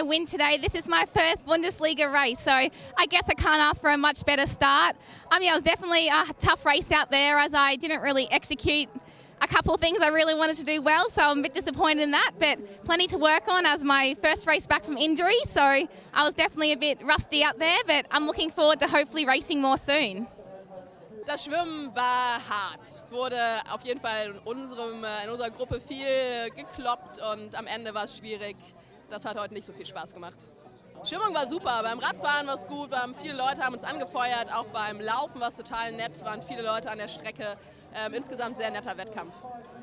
my win today. This is my first Bundesliga race, so I guess I can't ask for a much better start. Yeah, it was definitely a tough race out there as I didn't really execute a couple of things I really wanted to do well, so I'm a bit disappointed in that, but plenty to work on as my first race back from injury, so I was definitely a bit rusty out there, but I'm looking forward to hopefully racing more soon. Das Schwimmen war hart. Es wurde auf jeden Fall in unserer Gruppe viel gekloppt und am Ende war es schwierig. Das hat heute nicht so viel Spaß gemacht. Stimmung war super, beim Radfahren war es gut, viele Leute haben uns angefeuert, auch beim Laufen war es total nett, waren viele Leute an der Strecke. Insgesamt sehr netter Wettkampf.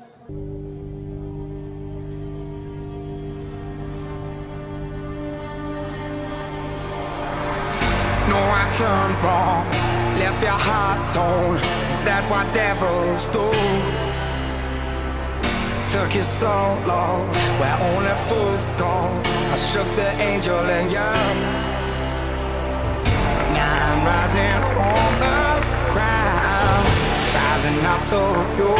No, I done wrong, left your heart torn. Is that what devils do? Took you so long, where only fools go. I shook the angel in you. Now I'm rising from the ground, rising up to you.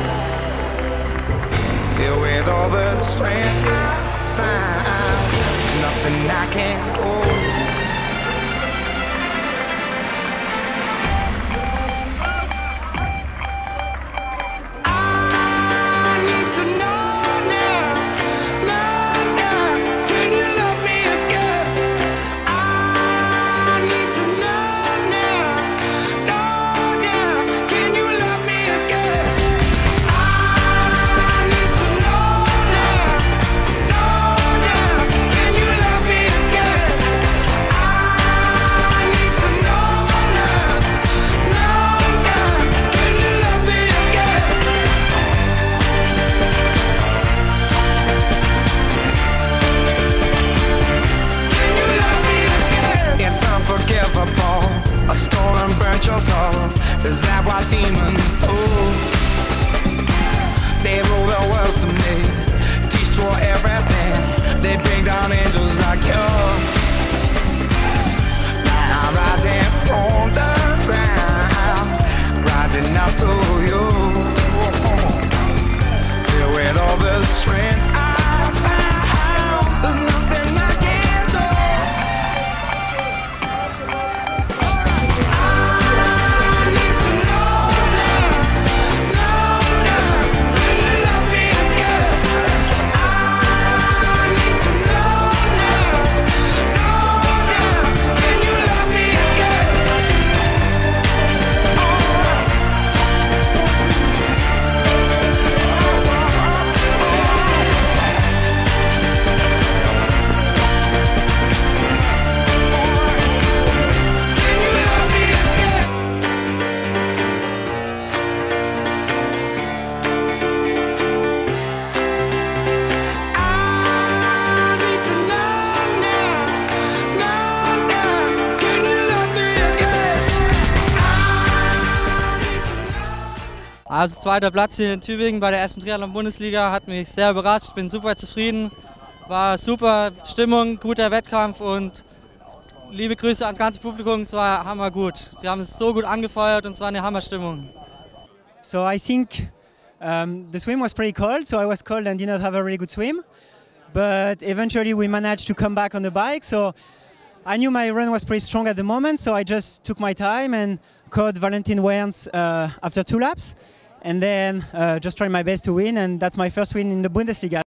Filled with all the strength I found, there's nothing I can't do. A stole and burnt your soul. Is that what demons do? They rule the worlds to me, destroy everything. They bring down angels like you. Now I'm rising from the ground, rising up to you. Filled with all the strength I found, there's nothing I can't do. Also zweiter Platz hier in Tübingen bei der ersten Triathlon-Bundesliga hat mich sehr überrascht, ich bin super zufrieden, war super Stimmung, guter Wettkampf und liebe Grüße ans ganze Publikum, es war hammergut. Sie haben es so gut angefeuert und es war eine Hammerstimmung. So I think the swim was pretty cold, so I was cold and did not have a really good swim, but eventually we managed to come back on the bike, so I knew my run was pretty strong at the moment, so I just took my time and caught Valentin Werns after 2 laps. And then just tried my best to win, and that's my first win in the Bundesliga.